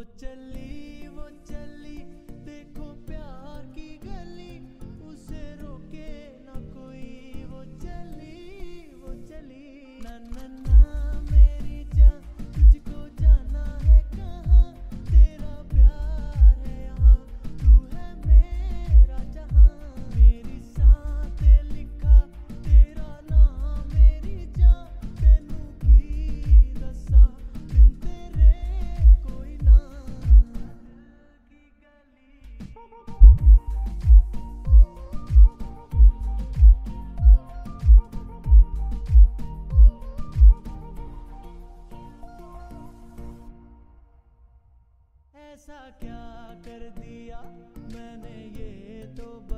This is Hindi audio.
वो चली देखो प्यार की गली, उसे रोके ना कोई। वो चली ना ना ना मेरी जान, तुझको जाना है कहाँ, तेरा प्यार है यहाँ, तू है मेरा जहाँ। मेरी सांसें लिखा तेरा नाम मेरी जान, तेनू की दसा बिन तेरे कोई ना। की गली ऐसा क्या कर दिया मैंने, ये तो